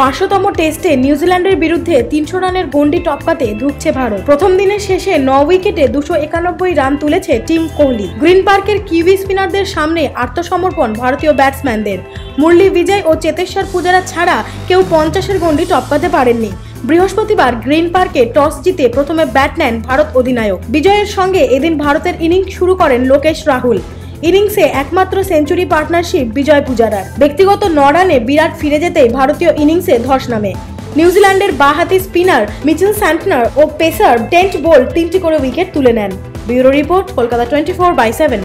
500তম টেস্টে নিউজিল্যান্ডের বিরুদ্ধে 300 রানের গন্ডি টপকাতে ধুঁকছে ভারত। প্রথম দিনের শেষে 9 উইকেটে 291 রান তুলেছে টিম কোহলি। গ্রিন পার্কের কিউই স্পিনারদের সামনে আত্মসমর্পণ ভারতীয় ব্যাটসম্যানদের। মুরলী বিজয় ও চেতেশ্বর পূজারা ছাড়া কেউ 50-এর গন্ডি টপকাতে পারেননি। বৃহস্পতিবার গ্রিন পার্কে টস জিতে প্রথমে ব্যাট নেন ভারত অধিনায়ক। বিজয়ের সঙ্গে এদিন ভারতের ইনিংস শুরু করেন লোকেশ রাহুল। ইনিংসে একমাত্র সেঞ্চুরি পার্টনারশিপ বিজয় পূজারার। ব্যক্তিগত 9 রানে বিরাট ফিরে যেতেই ভারতীয় ইনিংসে ধস নামে। নিউজিল্যান্ডের বাঁহাতি স্পিনার মিচেল স্যান্টনার ও পেসার ডেন্ট বোল্ট 3টি করে উইকেট তুলে নেন। Bureau report, Kolkata 24/7।